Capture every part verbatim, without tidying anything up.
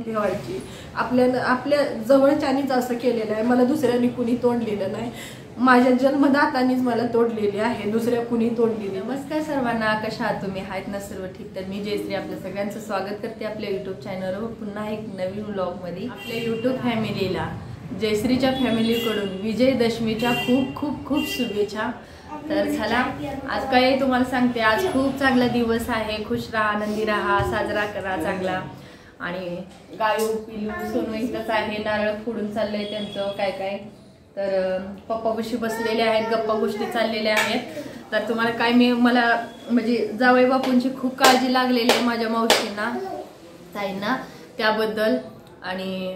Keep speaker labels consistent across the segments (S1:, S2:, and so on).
S1: ठेवायची. आपल्या आपल्या जवळच्यानीच असं केलेलं आहे. मला दुसऱ्यानी कुणी तोडलेलं नाही. माझ्या जन्मदातानीच मला तोडलेली आहे, दुसऱ्या कुणी तोडलेली.
S2: नमस्कार सर्वांना, कशा आहात तुम्ही? आहेत ना सर्व ठीक? तर मी जयश्री आपल्या सगळ्यांचं स्वागत करते आपल्या यूट्यूब चॅनलवर पुन्हा एक नवीन व्लॉगमध्ये. आपल्या यूट्यूब फॅमिलीला जयश्रीच्या फॅमिलीकडून विजयदशमीच्या खूप खूप खूप शुभेच्छा. तर चला आज काय तुम्हाला सांगते, आज खूप चांगला दिवस आहे. खुश राहा, आनंदी राहा, साजरा करा चांगला. आणि गायू पिलू सोनू इथंच आहे, नारळ फोडून चाललंय त्यांचं काय काय. तर पप्पापाशी बसलेले आहेत, गप्पा गोष्टी चाललेल्या आहेत. तर तुम्हाला काय मी मला म्हणजे जावई बापूंची खूप काळजी लागलेली आहे माझ्या मावशींना ताईंना त्याबद्दल. आणि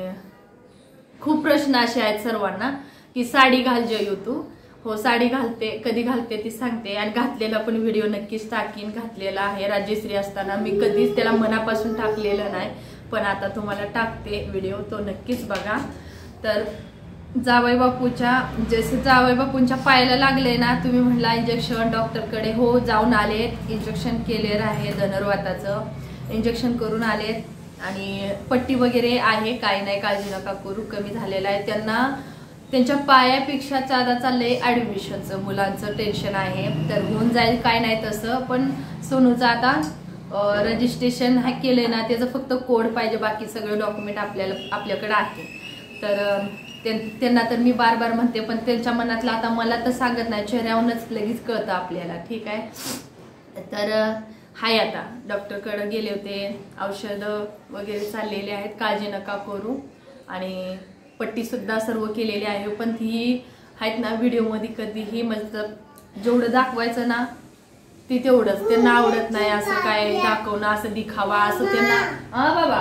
S2: खूप प्रश्न असे आहेत सर्वांना की साडी घाल जयू तू. हो साडी घालते, कधी घालते ती सांगते. आणि घातलेला पण व्हिडिओ नक्कीच टाकीन. घातलेला आहे राजश्री असताना, मी कधीच त्याला मनापासून टाकलेलं नाही, पण आता तुम्हाला टाकते व्हिडिओ, तो नक्कीच बघा. तर जावई बापूच्या जसे जावई बापूंच्या पायाला लागले ना, तुम्ही म्हणला इंजेक्शन डॉक्टरकडे, हो जाऊन आलेत, इंजेक्शन केलेलं आहे, धनुर्वाताचं इंजेक्शन करून आलेत. आणि पट्टी वगैरे आहे, काही नाही, काळजी नका करू, कमी झालेलं आहे त्यांना. त्यांच्या पायापेक्षा ज्यादा चाललंय ऍडमिशनचं, मुलांचं टेन्शन आहे. तर होऊन जाईल, काय नाही तसं. पण सोनूचं आता रजिस्ट्रेशन हा केलंय ना, त्याचं फक्त कोड पाहिजे, बाकी सगळे डॉक्युमेंट आपल्याला आपल्याकडे आहे. तर त्यांना तर मी बार बार म्हणते, पण त्यांच्या मनातलं आता मला तर सांगत नाही, चेहऱ्यावरूनच लगेच कळतं आपल्याला. ठीक आहे. तर हाय आता डॉक्टरकडे गेले होते, औषधं वगैरे चाललेले आहेत, काळजी नका करू. आणि पट्टी सुद्धा सर्व केलेली आहे. पण ती आहेत ना व्हिडिओमध्ये कधीही मतलब जेवढं दाखवायचं ना ती तेवढंच त्यांना आवडत नाही. असं काय दाखवणं, असं दिखावा, असं त्यांना. हा बाबा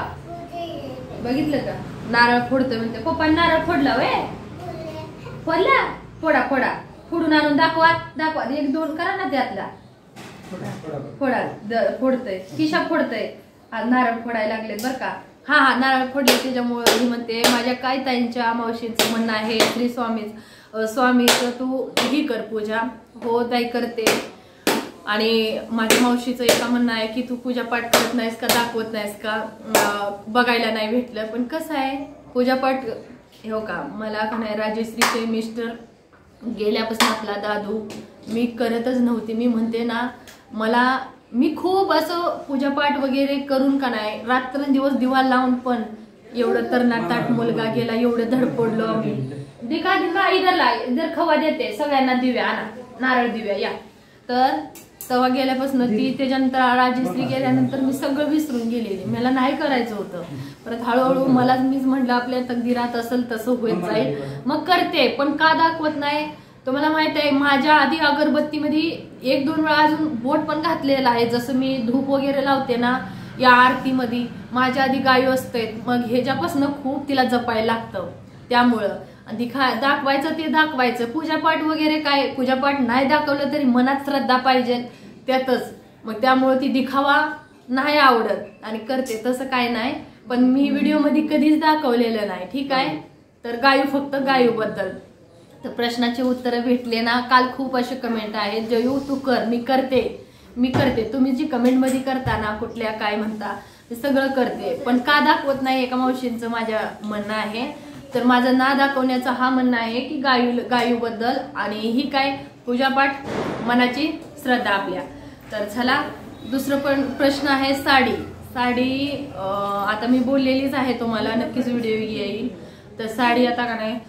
S2: बघितलं का, नारळ फोडतं म्हणते. पप्पा नारळ फोडला वे, फोडला, फोडा फोडा, फोडून आणून दाखवा दाखवा, एक दोन करा ना त्यातला, फोडा फोडतय, किशा फोडतय, नारळ फोडायला लागलेत बरं का. हा हा नारळ फोडले त्याच्यामुळे ही म्हणते. माझ्या काय ताईंच्या मावशींचं म्हणणं आहे, श्री स्वामी स्वामीचं तू ही कर पूजा. हो ताई करते. आणि माझ्या मावशीचं एका म्हणणं आहे की तू पूजापाठ करत नाहीस का, दाखवत नाहीस का, बघायला नाही भेटलं. पण कसं आहे पूजापाठ, हो का, मला का नाही राजश्रीचे मिस्टर गेल्यापासून आपला दादू मी करतच नव्हते. मी म्हणते ना, मला मी खूप असं पूजापाठ वगैरे करून का नाही रात्रंदिवस दिवा लावून, पण एवढं तरणाटाट मुलगा गेला, एवढं धडपडलो आम्ही. दिखा दिखा इधरला, इधर खवा देते सगळ्यांना, दिव्या आणा, नारळ दिव्या या. तर तेव्हा गेल्यापासून ती, त्याच्यानंतर राजश्री गेल्यानंतर मी सगळं विसरून गेलेली, मला नाही करायचं होतं. परत हळूहळू मलाच मीच म्हटलं आपल्या तकदीरात असेल तसं होत जाईल, मग करते. पण का दाखवत नाही तुम्हाला माहित आहे, माझ्या आधी अगरबत्तीमध्ये एक दोन वेळा अजून बोट पण घातलेला आहे. जसं मी धूप वगैरे लावते ना या आरतीमध्ये, माझ्या आधी गायू असते, मग ह्याच्यापासून खूप तिला जपायला लागतं. त्यामुळं दिखा दाखवायचं ते दाखवायचं. पूजापाठ वगैरे काय, पूजापाठ नाही दाखवलं तरी मनात श्रद्धा पाहिजे त्यातच. मग त्यामुळे ती दिखावा नाही आवडत आणि करते तसं काय नाही. पण मी व्हिडिओमध्ये कधीच दाखवलेलं नाही. ठीक आहे. तर गायू फक्त गायू बद्दल तर प्रश्नाचे उत्तर भेटले ना. काल खूप असे कमेंट आहेत, जयू तू कर, मी करते मी करते तुम्ही जी कमेंट मध्ये करता ना, कुठल्या काय म्हणता ते सगळं करते. पण का दाखवत नाही एका मावशींचं माझ्या म्हणणं आहे. तर माझं ना दाखवण्याचं हा म्हणणं आहे की गायू गायू बद्दल आणि ही काय पूजापाठ, मनाची श्रद्धा आपल्या. तर चला दुसरं पण प्रश्न आहे साडी. साडी आता मी बोललेलीच आहे तुम्हाला, नक्कीच व्हिडिओ येईल. तर साडी आता का नाही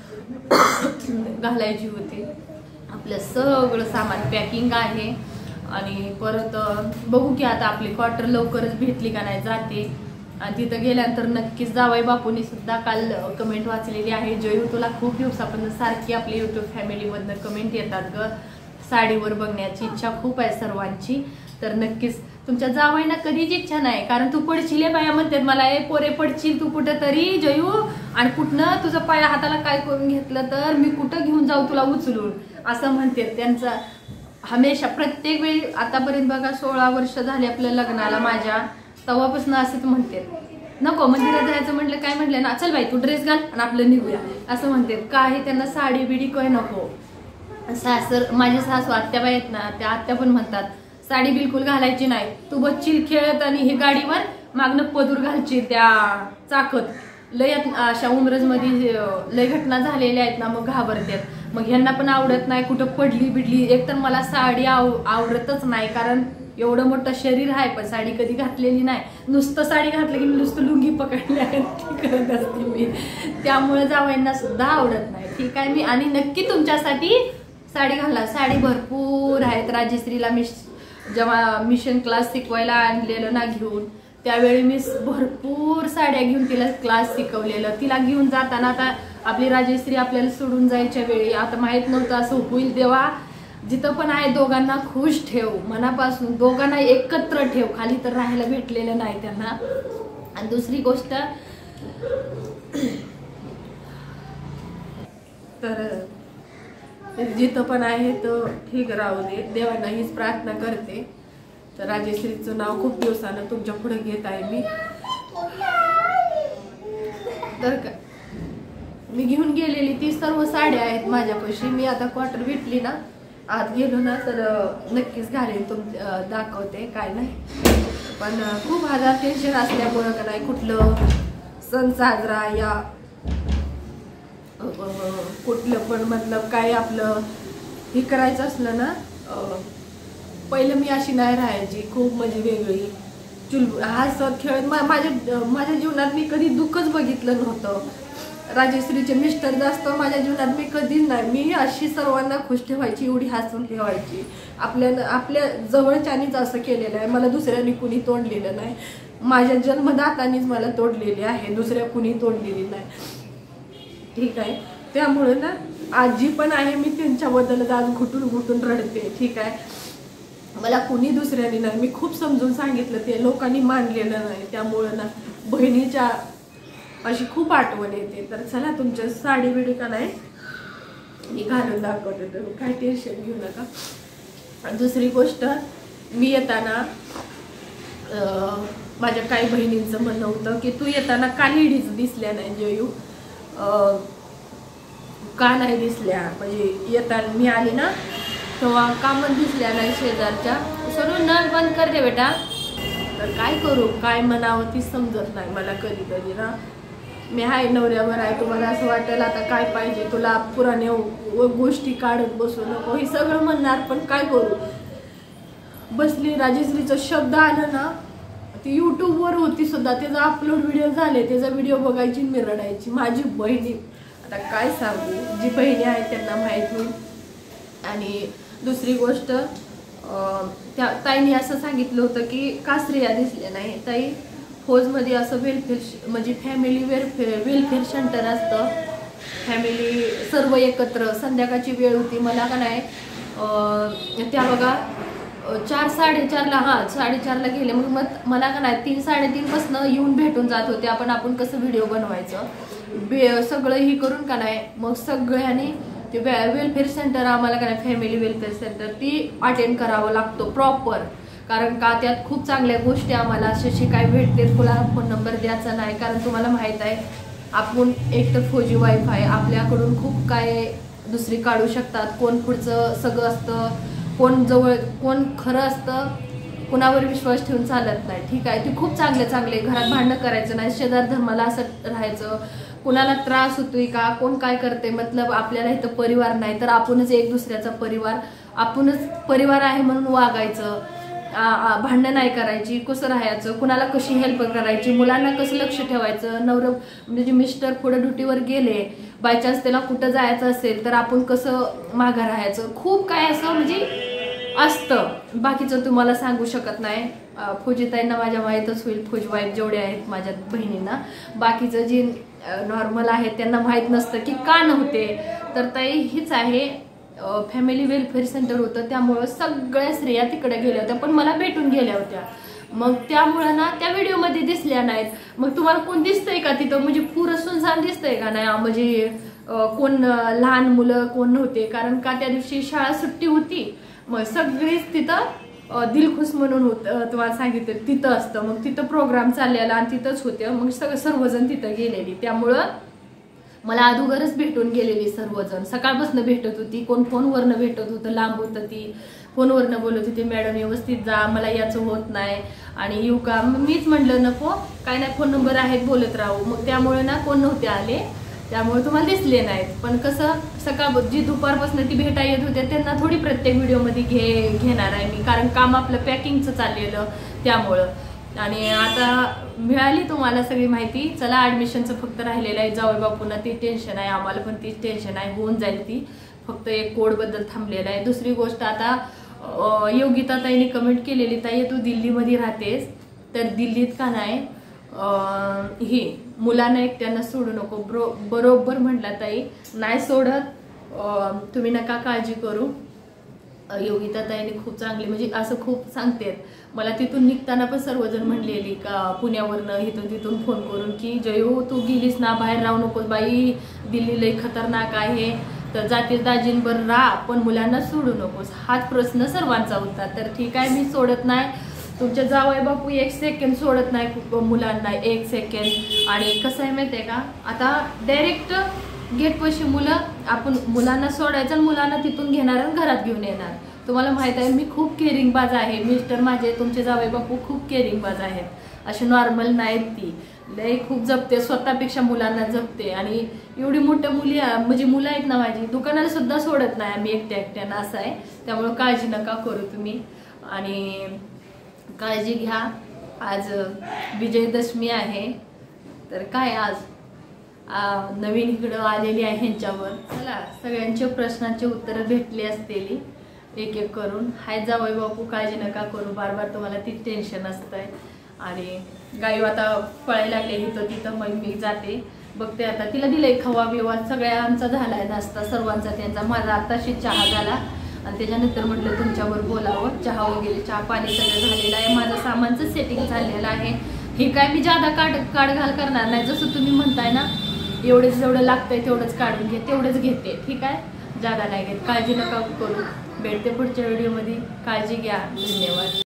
S2: घालायची होती. आपलं सगळं सामान पॅकिंग आहे. आणि परत बघू की आता आपली क्वार्टर लवकरच भेटली का नाही, जाते. आणि तिथं गेल्यानंतर नक्कीच जावई बापूंनी सुद्धा काल कमेंट वाचलेली आहे, जयू तुला खूप दिवसापासून सारखी आपल्या युट्यूब फॅमिलीमधनं कमेंट येतात ग, साडीवर बघण्याची इच्छा खूप आहे सर्वांची. तर नक्कीच तुमच्या जावईना कधीच इच्छा नाही, कारण तू पडशील बाया म्हणतात मला, ए पोरे पडशील तू कुठं तरी जयू, आणि कुठनं तुझं पाया हाताला काय करून घेतलं तर मी कुठं घेऊन जाऊ तुला उचलून, असं म्हणतात. त्यांचा हमेशा प्रत्येक वेळी आतापर्यंत बघा सोळा वर्ष झाली आपल्या लग्नाला माझ्या, तेव्हापासून असंच म्हणते. नको मंदिरात जायचं म्हटलं, काय म्हटलं ना, चल बाई तू ड्रेस घाल आणि आपलं निघूया, असं म्हणतात. काही त्यांना साडी बिडी काय नको. सासर माझी सासू आत्याबाई आहेत ना, त्या आत्या पण म्हणतात साडी बिलकुल घालायची नाही, तू बच्चील खेळत आणि हे गाडीवर मागणं पदूर घालची त्या चाकत लय अशा उमरजमध्ये लय घटना झालेल्या आहेत ना, मग घाबरतात. मग ह्यांना पण आवडत नाही, कुठं पडली बिडली. एक तर मला साडी आव आवडतच नाही, कारण एवढं मोठं शरीर आहे पण साडी कधी घातलेली नाही. नुसतं साडी घातलं की नुसतं लुंगी पकडल्या करत असते मी, त्यामुळे जावयांना सुद्धा आवडत नाही. ठीक आहे, मी आणि नक्की तुमच्यासाठी साडी घालणार. साडी भरपूर आहेत. राजश्रीला मी जेव्हा मिशन क्लास शिकवायला आणलेलं ना घेऊन, त्यावेळी मी भरपूर साड्या घेऊन तिला क्लास शिकवलेलं. तिला घेऊन जाताना आता आपली राजश्री आपल्याला सोडून जायच्या वेळी आता माहित नव्हतं असं होईल. तेव्हा जिथं पण आहे दोघांना खुश ठेव, मनापासून दोघांना एकत्र ठेव. खाली तर राहायला भेटलेलं नाही त्यांना. आणि दुसरी गोष्ट तर जिथं पण आहे तो ठीक राहू दे, देवांना हीच प्रार्थना करते. तर राजश्रीचं नाव खूप दिवसानं तुमच्या पुढे घेत आहे मी. तर का मी घेऊन गेलेली ती सर्व साड्या आहेत माझ्यापाशी. मी आता क्वार्टर भेटली ना, आत गेलो ना तर नक्कीच घालेन, तुम दाखवते काय नाही. पण खूप हजार टेन्शन असल्यामुळं का नाही कुठलं सण साजरा या कुठलं पण मतलब काय आपलं हे करायचं असलं ना, पहिलं मी अशी नाही राहायची, खूप म्हणजे वेगळी चुल हसत खेळत. माझ्या माझ्या जीवनात मी कधी दुःखच बघितलं नव्हतं. राजश्रीचे मिस्टर जास्त माझ्या जीवनात मी कधीच नाही. मी अशी सर्वांना खुश ठेवायची, एवढी हसून ठेवायची. आपल्या आपल्या जवळच्यानीच असं केलेलं आहे, मला दुसऱ्यानी कुणी तोडलेलं नाही. माझ्या जन्मदातानीच मला तोडलेली आहे, दुसऱ्या कुणी तोडलेली नाही. ठीक आहे, त्यामुळे ना आजी पण आहे, मी त्यांच्याबद्दल आज घुटून घुटून रडते. ठीक आहे, मला कुणी दुसऱ्याने नाही, मी खूप समजून सांगितलं, ते लोकांनी मानलेलं नाही. त्यामुळं ना बहिणीच्या अशी खूप आठवण येते. तर चला तुमच्या साडी बिडी का नाही मी घालून दाखवते, तर काय टेन्शन घेऊ नका. दुसरी गोष्ट, मी येताना माझ्या काही बहिणींचं म्हणणं होतं की तू येताना का लेडीज दिसल्या नाही जयू, का नाही दिसल्या, म्हणजे येताना मी आली ना तेव्हा कामच दिसल्या नाही शेजारच्या. सर्व नळ बंद करते बेटा. तर काय करू, काय म्हणावं ती समजत नाही मला कधी कधी ना. मी आहे नवऱ्यावर आहे, तुम्हाला असं वाटेल आता काय पाहिजे तुला, पुराणे गोष्टी काढत बसू नको, हे सगळं म्हणणार. पण काय करू, बसली. राजश्रीचं शब्द आलं ना, ती यूट्यूबवर होती सुद्धा, त्याचा अपलोड व्हिडिओ झाले, त्याचा व्हिडिओ बघायची मी रडायची. माझी बहिणी आता काय सांगू, जी बहिणी आहेत त्यांना माहीत होईल. आणि दुसरी गोष्ट, त्या ताईने असं सांगितलं होतं की का स्त्रिया दिसल्या नाही. ताई, फौजमध्ये असं वेलफेअर म्हणजे फॅमिली वेलफेअर वेलफेअर सेंटर असतं. फॅमिली सर्व एकत्र, संध्याकाळची वेळ होती, मला का नाही त्या बघा चार साडेचारला हां साडेचारला गेले. मग मग मला का नाही तीन साडेतीनपासून येऊन भेटून जात होते. आपण आपण कसं व्हिडिओ बनवायचं बे सगळं ही करून का नाही, मग सगळ्यांनी ते वेलफेअर सेंटर आम्हाला का नाही फॅमिली वेलफेअर सेंटर ती अटेंड करावं लागतो प्रॉपर. कारण का त्यात खूप चांगल्या गोष्टी आम्हाला असे शिकाय भेटते. तुला फोन नंबर द्यायचा नाही, कारण तुम्हाला माहीत आहे आपण एक तर फौजी वाईफ आहे, आपल्याकडून खूप काय दुसरी काढू शकतात. कोण पुढचं सगळं असतं, कोण जवळ कोण खरं असतं, कुणावर विश्वास ठेवून चालत नाही. ठीक आहे, ते खूप चांगले चांगले. घरात भांडणं करायचं नाही, शेजार धर्माला असं राहायचं. कुणाला त्रास होतोय का, कोण काय करते, मतलब आपल्याला इथं परिवार नाही तर आपणच एक दुसऱ्याचा परिवार, आपणच परिवार आहे म्हणून वागायचं. भांडणं नाही करायची, कसं राहायचं, कुणाला कशी हेल्प करायची, मुलांना कसं लक्ष ठेवायचं. नवरं म्हणजे मिस्टर पुढे ड्युटीवर गेले, बाय चान्स त्याला कुठं जायचं असेल तर आपण कसं मागं राहायचं. खूप काय असं म्हणजे असतं, बाकीचं तुम्हाला सांगू शकत नाही. फौजीताईंना माझ्या माहीतच होईल, फौजी वाईफ जेवढे आहेत माझ्या बहिणींना. बाकीचं जे नॉर्मल आहे त्यांना माहीत नसतं की का नव्हते. तर ताई हीच आहे, फॅमिली वेलफेअर सेंटर होतं, त्यामुळं सगळ्या स्त्रिया तिकडे गेल्या होत्या, पण मला भेटून गेल्या होत्या. मग त्यामुळं ना त्या व्हिडिओमध्ये दिसल्या नाहीत. मग तुम्हाला कोण दिसतंय का तिथं, म्हणजे पुरं सुनसान दिसतंय का नाही, म्हणजे कोण लहान मुलं कोण नव्हते. कारण का त्या दिवशी शाळा सुट्टी होती, मग सगळीच तिथं दिलखुश म्हणून होतं, तुम्हाला सांगितलं तिथं असतं. मग तिथं प्रोग्राम चाललेला आणि तिथंच होते, मग सगळं सर्वजण तिथं गेलेली. त्यामुळं मला अगोदरच भेटून गेलेली सर्वजण, सकाळपासून भेटत होती, कोण फोनवरनं भेटत होतं, लांब होतं ती. फोनवरनं बोलत होते, मॅडम व्यवस्थित जा, मला याचं होत नाही आणि येऊ का. मीच म्हटलं नको, काय नाही, फोन नंबर आहेत, बोलत राहू. मग त्यामुळे ना कोण नव्हते आले, त्यामुळे तुम्हाला दिसले नाहीत. पण कसं सकाळ जी दुपारपासून ती भेटा येत होत्या त्यांना थोडी प्रत्येक व्हिडिओमध्ये घे घेणार आहे मी, कारण काम आपलं पॅकिंगचं चाललेलं त्यामुळं. आणि आता मिळाली तुम्हाला सगळी माहिती. चला, ॲडमिशनचं फक्त राहिलेलं आहे. जावई बापूंना ती टेन्शन आहे, आम्हाला पण तीच टेन्शन आहे, होऊन जाईल ती. फक्त एक कोडबद्दल थांबलेलं आहे. दुसरी गोष्ट, आता योगिता ताईने कमेंट केलेली, ताई तू दिल्लीमध्ये राहतेस तर दिल्लीत का नाही ही मुलांना एकट्यांना सोडू नको. बरो बरोबर म्हटला ताई, नाही सोडत, तुम्ही नका काळजी करू. योगिता ताईने खूप चांगली म्हणजे असं खूप सांगतेत. मला तिथून निघताना पण सर्वजण म्हणलेली का पुण्यावरनं इथून तिथून फोन करून की जयो तू गेलीस ना, बाहेर राहू नकोस बाई, दिल्ली लई खतरनाक आहे, तर जातीस दाजींबर राहा पण मुलांना सोडू नकोस. हाच प्रश्न सर्वांचा होता. तर ठीक आहे, मी सोडत नाही. तुमच्या जावई बापू एक सेकंड सोडत नाही मुलांना, एक सेकंड. आणि कसं आहे माहिती आहे का, आता डायरेक्ट गेट पैसे मुलं आपण मुलांना सोडायचं आणि मुलांना तिथून घेणार आणि घरात घेऊन येणार. तुम्हाला माहित आहे मी खूप केअरिंग बाज आहे. मिस्टर माझे, तुमचे जावई बापू खूप केअरिंग बाज आहेत, असे नॉर्मल नाहीत. ती लई खूप जपते, स्वतःपेक्षा मुलांना जपते. आणि एवढी मोठ्या मुली म्हणजे मुलं आहेत ना माझी, दुकानाला सुद्धा सोडत नाही आम्ही एकट्या एकट्यानं, असं आहे. त्यामुळे काळजी नका करू तुम्ही आणि काळजी घ्या. आज विजयदशमी आहे, तर काय आज नवीन इकडं आलेली आहे ह्यांच्यावर. चला, सगळ्यांच्या प्रश्नांचे उत्तरं भेटली असतेली एक एक करून. हाय जावई बापू, काळजी नका करू, बार बार तुम्हाला तीच टेन्शन असतंय. आणि गाई आता पळायला लागले इथं तिथं, मग मी जाते बघते. आता तिला दिलंय खवा बिवा, सगळ्यांचा झालाय नाश्ता सर्वांचा, त्यांचा. माझा आताशी चहा झाला आणि त्याच्यानंतर म्हटलं तुमच्यावर बोलावं. चहा वगैरे, चहा पाणी सगळं झालेलं आहे, माझं सामानचं सेटिंग झालेलं आहे. हे काय मी जादा काढ काढ घाल करणार नाही, जसं तुम्ही म्हणताय ना एवढेच जेवढं लागतंय तेवढंच काढून घे, तेवढंच घेते, ठीक आहे, जादा नाही घेत. काळजी नका करू. भेटते पुढच्या व्हिडिओमध्ये, काळजी घ्या, धन्यवाद.